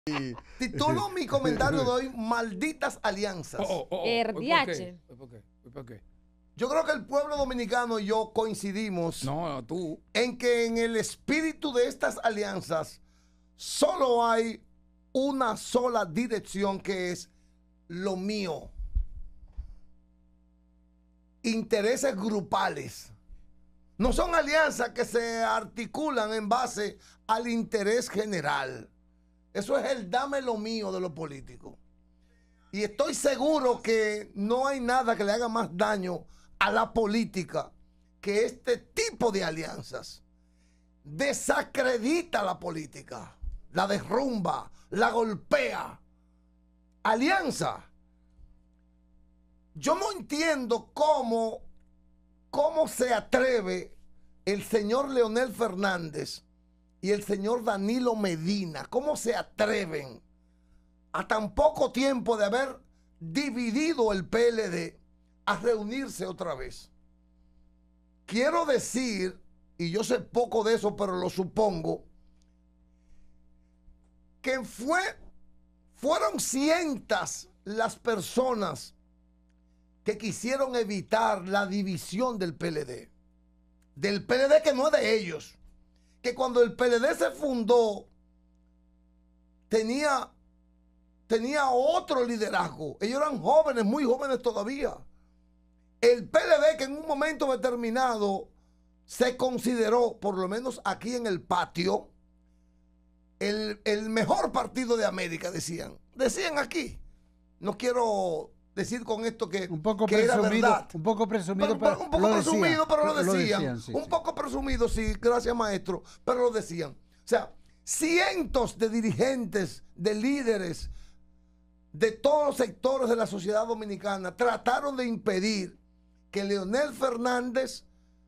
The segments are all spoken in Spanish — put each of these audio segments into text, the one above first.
Titulo mi comentario de hoy, malditas alianzas. RDH. ¿Por qué? Yo creo que el pueblo dominicano y yo coincidimos en que en el espíritu de estas alianzas solo hay una sola dirección, que es lo mío. Intereses grupales. No son alianzas que se articulan en base al interés general. Eso es el dame lo mío de los políticos. Y estoy seguro que no hay nada que le haga más daño a la política que este tipo de alianzas. Desacredita la política, la derrumba, la golpea. Alianza. Yo no entiendo cómo se atreve el señor Leonel Fernández y el señor Danilo Medina. ¿Cómo se atreven a tan poco tiempo de haber dividido el PLD a reunirse otra vez? Quiero decir, y yo sé poco de eso, pero lo supongo, que fueron cientos las personas que quisieron evitar la división del PLD. Del PLD que no es de ellos. Que cuando el PLD se fundó, tenía otro liderazgo. Ellos eran jóvenes, muy jóvenes todavía. El PLD, que en un momento determinado se consideró, por lo menos aquí en el patio, el mejor partido de América, decían. Decían aquí. No quiero decir con esto que un poco que presumido, era verdad. Un poco presumido, un poco presumido, pero lo decían. Sí, un poco presumido, sí, gracias maestro, pero lo decían. O sea, cientos de dirigentes, de líderes de todos los sectores de la sociedad dominicana trataron de impedir que Leonel Fernández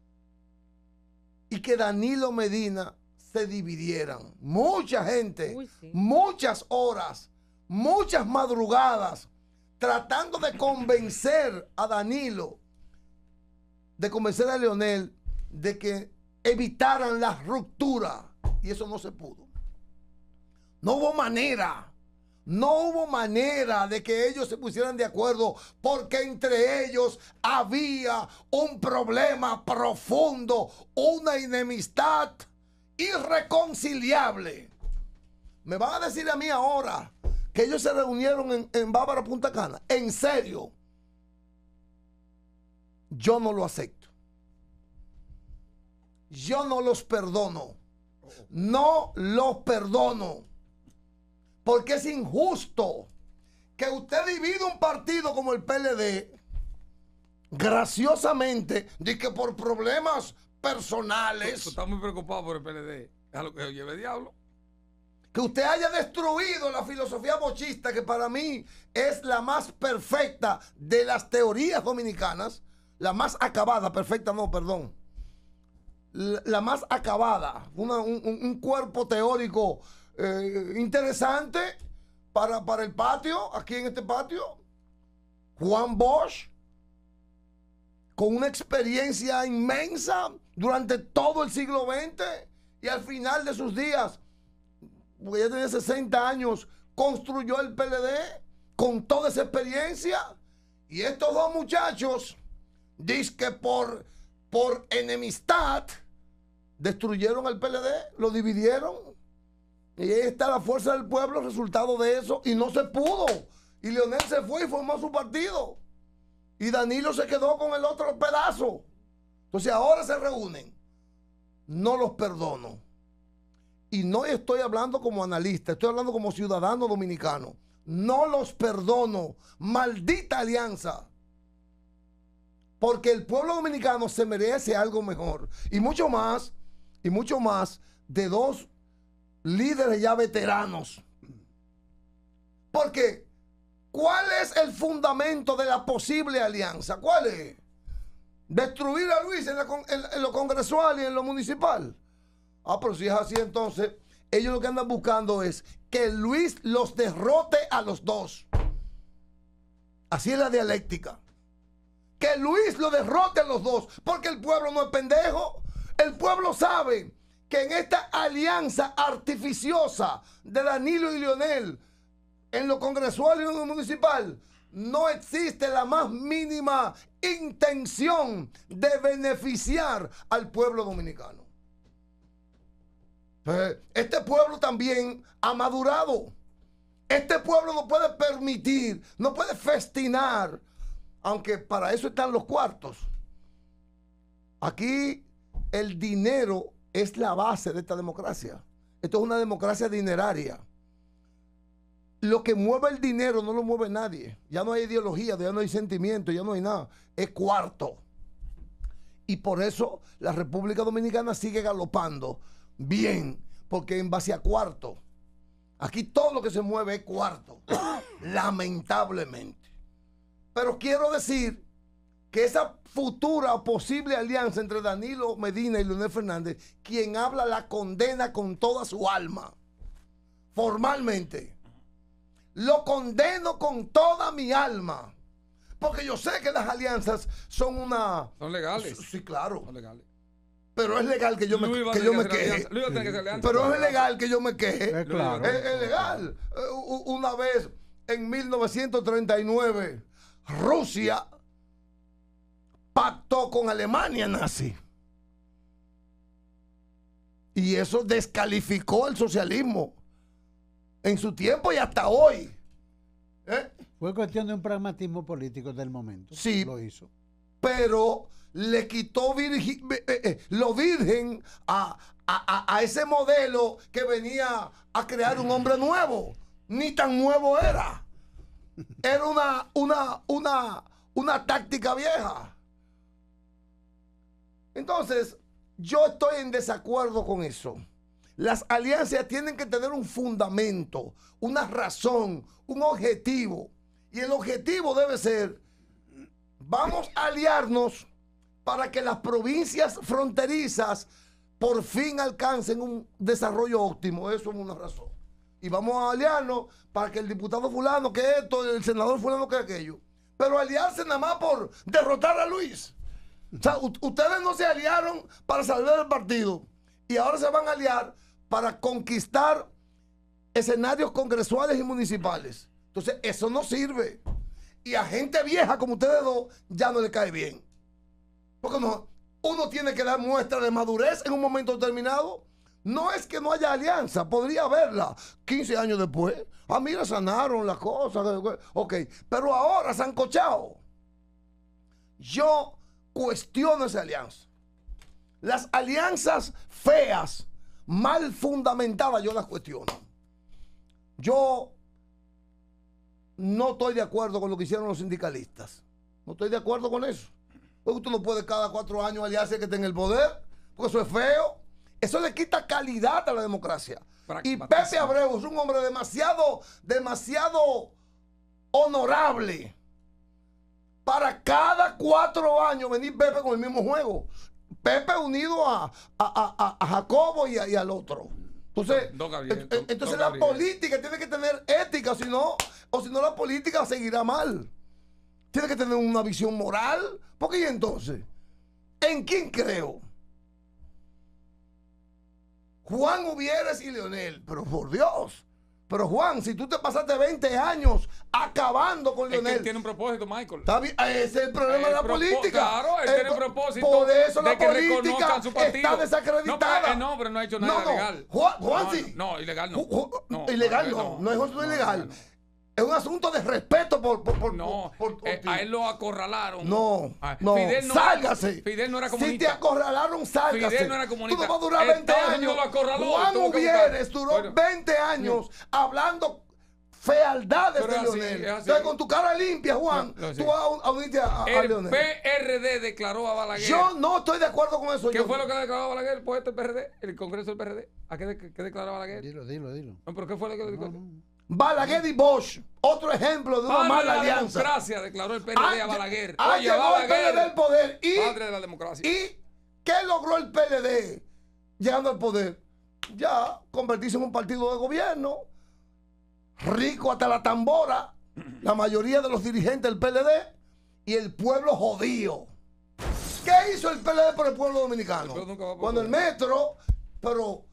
y que Danilo Medina se dividieran. Mucha gente, muchas horas, muchas madrugadas, tratando de convencer a Danilo, de convencer a Leonel de que evitaran la ruptura. Y eso no se pudo. No hubo manera. No hubo manera de que ellos se pusieran de acuerdo, porque entre ellos había un problema profundo, una enemistad irreconciliable. Me van a decir a mí ahora que ellos se reunieron en Bávara, Punta Cana. En serio, yo no lo acepto. Yo no los perdono. No los perdono. Porque es injusto que usted divida un partido como el PLD, graciosamente, de que por problemas personales. Tú estás muy preocupado por el PLD. Es lo que lleve diablo. Que usted haya destruido la filosofía bochista, que para mí es la más perfecta de las teorías dominicanas, la más acabada, perfecta no, perdón, la más acabada, un cuerpo teórico interesante para el patio, aquí en este patio. Juan Bosch, con una experiencia inmensa durante todo el siglo XX, y al final de sus días, porque ya tenía 60 años, construyó el PLD con toda esa experiencia. Y estos dos muchachos, dicen que por enemistad, destruyeron el PLD, lo dividieron. Y ahí está la fuerza del pueblo, resultado de eso, y no se pudo. Y Leonel se fue y formó su partido. Y Danilo se quedó con el otro pedazo. Entonces ahora se reúnen. No los perdono. Y no estoy hablando como analista, estoy hablando como ciudadano dominicano. No los perdono. Maldita alianza. Porque el pueblo dominicano se merece algo mejor. Y mucho más de dos líderes ya veteranos. Porque, ¿cuál es el fundamento de la posible alianza? ¿Cuál es? Destruir a Luis en lo congresual y en lo municipal. Ah, pero si es así, entonces ellos lo que andan buscando es que Luis los derrote a los dos. Así es la dialéctica. Que Luis lo derrote a los dos, porque el pueblo no es pendejo. El pueblo sabe que en esta alianza artificiosa de Danilo y Leonel, en lo congresual y en lo municipal, no existe la más mínima intención de beneficiar al pueblo dominicano. Este pueblo también ha madurado. Este pueblo no puede permitir, no puede festinar, aunque para eso están los cuartos. Aquí el dinero es la base de esta democracia. Esto es una democracia dineraria. Lo que mueve el dinero no lo mueve nadie. Ya no hay ideología, ya no hay sentimiento, ya no hay nada. Es cuarto. Y por eso la República Dominicana sigue galopando bien, porque en base a cuarto. Aquí todo lo que se mueve es cuarto. Lamentablemente. Pero quiero decir que esa futura o posible alianza entre Danilo Medina y Leonel Fernández, quien habla la condena con toda su alma. Formalmente. Lo condeno con toda mi alma. Porque yo sé que las alianzas son una... Son legales. Sí, claro. Son legales. Pero es legal que yo me queje. Pero es legal que yo me queje. Claro. Es legal. Una vez, en 1939, Rusia pactó con Alemania nazi. Y eso descalificó el socialismo en su tiempo y hasta hoy. Fue cuestión de un pragmatismo político del momento. Sí. Lo hizo. Pero le quitó lo virgen a ese modelo que venía a crear un hombre nuevo. Ni tan nuevo era. Era una táctica vieja. Entonces, yo estoy en desacuerdo con eso. Las alianzas tienen que tener un fundamento, una razón, un objetivo. Y el objetivo debe ser, vamos a aliarnos para que las provincias fronterizas por fin alcancen un desarrollo óptimo. Eso es una razón. Y vamos a aliarnos para que el diputado fulano que esto, el senador fulano que aquello. Pero aliarse nada más por derrotar a Luis. O sea, ustedes no se aliaron para salvar el partido. Y ahora se van a aliar para conquistar escenarios congresuales y municipales. Entonces, eso no sirve. Y a gente vieja como ustedes dos ya no le cae bien. Porque no, uno tiene que dar muestra de madurez en un momento determinado. No es que no haya alianza, podría haberla 15 años después. Ah, mira, sanaron las cosas. Ok, pero ahora se han cochado. Yo cuestiono esa alianza. Las alianzas feas, mal fundamentadas, yo las cuestiono. Yo no estoy de acuerdo con lo que hicieron los sindicalistas. No estoy de acuerdo con eso. Porque usted no puede cada 4 años aliarse que esté en el poder, porque eso es feo. Eso le quita calidad a la democracia. Y Pepe Abreu es un hombre demasiado honorable para cada 4 años venir Pepe con el mismo juego. Pepe unido a Jacobo y al otro. Entonces la política tiene que tener ética, o si no la política seguirá mal. Tiene que tener una visión moral. Porque ¿y entonces? ¿En quién creo? Juan Uvieres y Leonel, pero por Dios. Pero Juan, si tú te pasaste 20 años acabando con Leonel. Es que él tiene un propósito, Michael. Está bien, ese es el problema de la política. Claro, él tiene el propósito. Por eso de la que política su partido está desacreditada. No, pero no ha hecho nada ilegal. Juan sí. No, ilegal no. Ilegal no es asunto ilegal. Es un asunto de respeto por a él lo acorralaron. No. Sálgase. Fidel no era comunista. Si te acorralaron, sálgase. Fidel no era comunista. Tú no vas a durar 20 años. Juan Uvieres duró 20 años hablando fealdades de Leonel. Entonces, con tu cara limpia, Juan, tú vas a unirte a Leonel. El PRD declaró a Balaguer. Yo no estoy de acuerdo con eso. ¿Qué fue lo que declaró Balaguer, el poeta del PRD? El Congreso del PRD. ¿A qué declaró Balaguer? Dilo. No, pero ¿qué fue lo que declaró? Balaguer y Bosch, otro ejemplo de una mala alianza. La democracia, declaró el PRD a Balaguer. Llegó el PLD al poder padre de la democracia. ¿Y qué logró el PLD llegando al poder? Ya convertirse en un partido de gobierno, rico hasta la tambora, la mayoría de los dirigentes del PLD y el pueblo jodido. ¿Qué hizo el PLD por el pueblo dominicano? Cuando el metro pero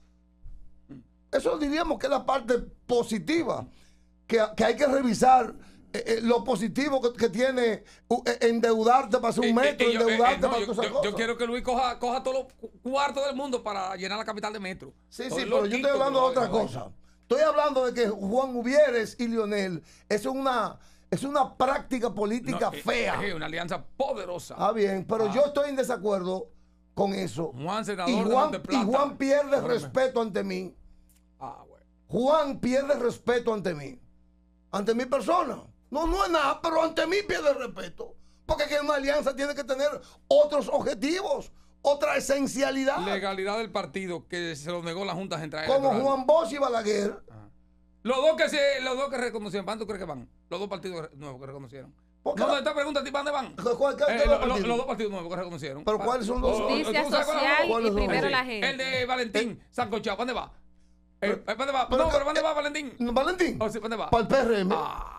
eso diríamos que es la parte positiva, que hay que revisar lo positivo que tiene endeudarte para hacer un metro, endeudarte para hacer cosas. Yo quiero que Luis coja todos los cuartos del mundo para llenar la capital de metro. Sí, pero yo estoy hablando de otra cosa. Estoy hablando de que Juan Uvieres y Lionel es una práctica política fea. Es una alianza poderosa. Ah, bien, pero yo estoy en desacuerdo con eso. Juan, senador y de Monteplata. Juan pierde respeto ante mí. Bueno. Juan pierde respeto ante mí. Ante mi persona. No es nada, pero ante mí pierde respeto. Porque que una alianza tiene que tener otros objetivos, otra esencialidad. Legalidad del partido que se lo negó la Junta Central Como Electoral. Juan Bosch y Balaguer. Los dos que reconocieron, ¿para dónde tú crees que van? Los dos partidos nuevos que reconocieron. No, esta pregunta a ti, ¿para dónde van? Los dos partidos nuevos que reconocieron. ¿Pero cuáles son los dos? Justicia social y primero la gente. El de Valentín Sancochado, ¿para dónde va? ¿Para dónde va? ¿Para dónde va Valentín? ¿Valentín? ¿Para dónde va? Para el PRM.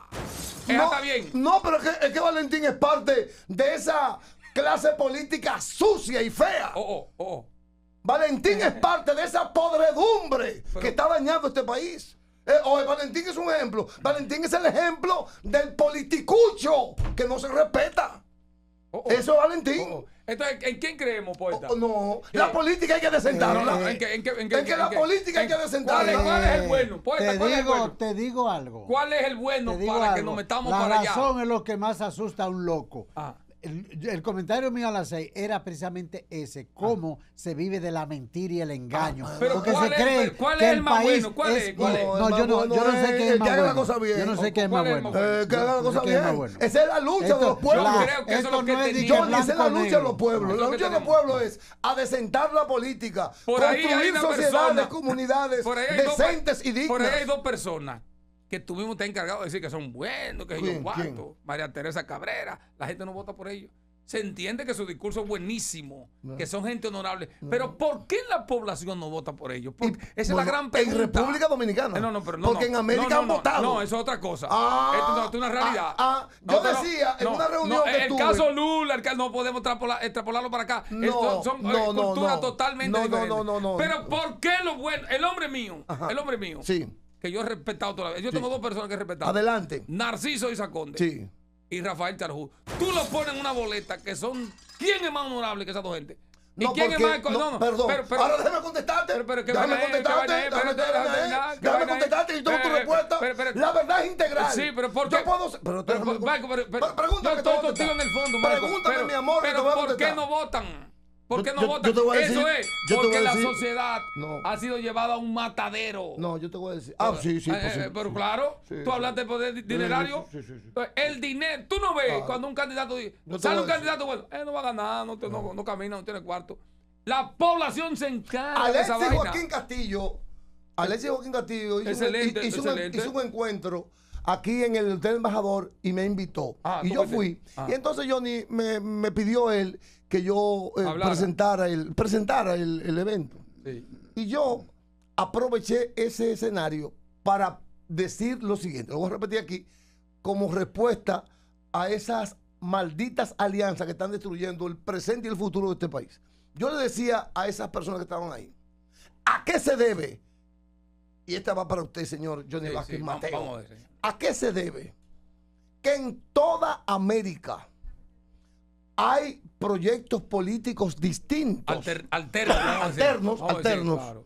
Está bien. No, pero es que Valentín es parte de esa clase política sucia y fea. Valentín es parte de esa podredumbre que está dañando este país. Valentín es un ejemplo. Valentín es el ejemplo del politicucho que no se respeta. Eso es Valentín. Entonces, ¿en quién creemos, poeta? No, la política hay que desentarla. ¿En que la política hay que desentarla. ¿Cuál es el bueno? Poeta, te digo algo. ¿Cuál es el bueno para que nos metamos para allá? La razón es lo que más asusta a un loco. El comentario mío a las 6 era precisamente ese, cómo se vive de la mentira y el engaño. Pero porque se cree ¿cuál que es el más bueno? ¿Cuál es? No, yo no sé qué es más bueno. Yo no sé qué es más bueno. Que haga la cosa bien. Esa es la lucha de los pueblos. Yo creo que eso es lo que Johnny, esa es la lucha de los pueblos. La lucha de los pueblos es adecentar la política, construir sociedades, comunidades decentes y dignas. Por ahí hay dos personas que tuvimos que estar encargados de decir que son buenos, que ellos cuarto. María Teresa Cabrera, la gente no vota por ellos. Se entiende que su discurso es buenísimo, que son gente honorable. Pero ¿por qué la población no vota por ellos? Esa es la gran pregunta. En República Dominicana. Porque en América han votado. No, eso es otra cosa. Esto es una realidad. Yo decía en una reunión que el caso Lula, no podemos extrapolarlo para acá. Son culturas totalmente diferentes. Pero ¿por qué lo bueno? El hombre mío, sí, que yo he respetado toda la vida. Yo tengo dos personas que he respetado. Adelante. Narciso Isaconde. Sí. Y Rafael Charjú. Tú lo pones en una boleta que son. ¿Quién es más honorable que esas dos gente? ¿Y quién es más? Perdón. Ahora déjame contestarte. Déjame contestarte y tengo tu respuesta. La verdad es integral. Sí, pero ¿por qué? Yo puedo. Pregúntame. Yo estoy contigo en el fondo, Marco. Pregúntame, mi amor. Pero ¿por qué no votan? ¿Por qué no votan? Eso es porque la sociedad ha sido llevada a un matadero. No, yo te voy a decir. Sí. Pero claro, tú hablaste de poder dinerario. Sí. El dinero, tú no ves cuando un candidato sale un candidato bueno, no va a ganar, no camina, no tiene cuarto. La población se encarga de esa vaina. Alexis Joaquín Castillo hizo un encuentro aquí en el Hotel Embajador y me invitó. Y yo fui. Y entonces Johnny me pidió él que yo presentara el evento. Sí. Y yo aproveché ese escenario para decir lo siguiente. Lo voy a repetir aquí como respuesta a esas malditas alianzas que están destruyendo el presente y el futuro de este país. Yo le decía a esas personas que estaban ahí, ¿a qué se debe? Y esta va para usted, señor Johnny Vázquez Mateo. Vamos a ver, señor. ¿A qué se debe que en toda América hay proyectos políticos distintos, alternos, claro,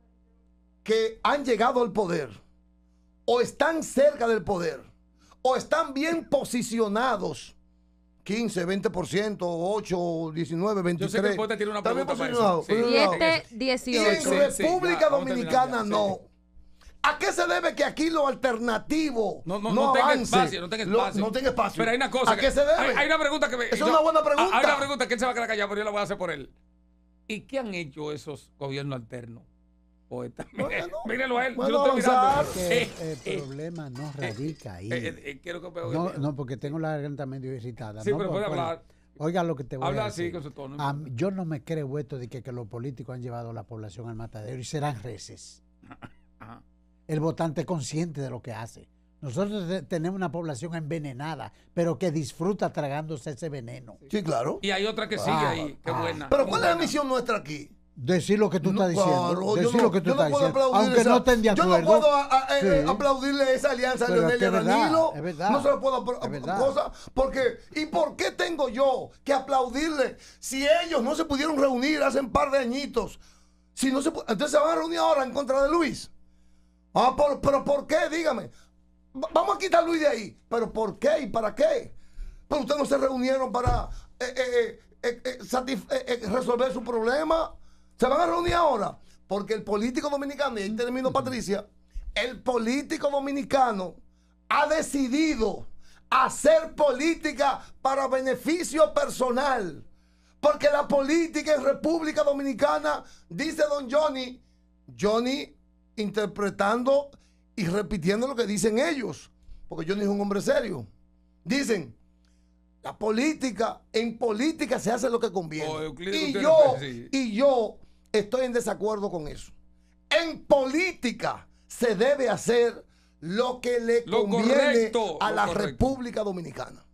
que han llegado al poder o están cerca del poder o están bien posicionados? 15, 20%, 8, 19, 23. Yo sé que el poeta tiene una pregunta para eso. 7, 18. Y en República Dominicana no. ¿A qué se debe que aquí lo alternativo no tenga avance? Espacio, no tenga espacio. Pero hay una cosa. ¿A qué se debe? Hay una pregunta que me. Es una buena pregunta. Hay una pregunta que él se va a quedar callado, pero yo la voy a hacer por él. ¿Y qué han hecho esos gobiernos alternos? Poeta. Mírelo a él. Yo lo estoy mirando. El problema no radica ahí. Quiero que no, porque tengo la garganta medio irritada. Sí, pero puede hablar. Oiga lo que te voy a decir. Habla así con su tono. Yo no me creo esto de que los políticos han llevado a la población al matadero y serán reces. El votante consciente de lo que hace. Nosotros tenemos una población envenenada, pero que disfruta tragándose ese veneno. Sí, claro. Y hay otra que sigue ahí, qué buena. Pero ¿cuál es la misión nuestra aquí? Decir lo que tú estás diciendo. Claro, Decir lo que tú estás diciendo. Aunque esa, no estén de acuerdo. Yo no puedo aplaudirle esa alianza de Leonel y Danilo. Es verdad. No se lo puedo cosa porque ¿y por qué tengo yo que aplaudirle si ellos no se pudieron reunir hace un par de añitos? Si no se entonces se van a reunir ahora en contra de Luis. Pero ¿por qué? Dígame. Vamos a quitar a Luis de ahí. ¿Pero por qué y para qué? Pero ustedes no se reunieron para resolver su problema. ¿Se van a reunir ahora? Porque el político dominicano, y ahí termino, Patricia, el político dominicano ha decidido hacer política para beneficio personal. Porque la política en República Dominicana, dice don Johnny interpretando y repitiendo lo que dicen ellos, porque Johnny es un hombre serio. Dicen, en política se hace lo que conviene. Y yo estoy en desacuerdo con eso. En política se debe hacer lo que le conviene a la República Dominicana.